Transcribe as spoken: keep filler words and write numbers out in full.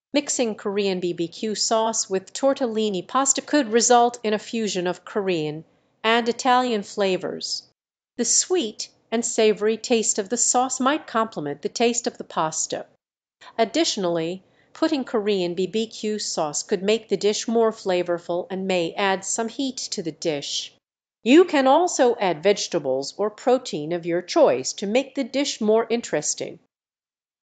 Mixing Korean B B Q sauce with tortellini pasta could result in a fusion of Korean and Italian flavors. The sweet and savory taste of the sauce might complement the taste of the pasta. Additionally, putting Korean B B Q sauce could make the dish more flavorful and may add some heat to the dish. You can also add vegetables or protein of your choice to make the dish more interesting.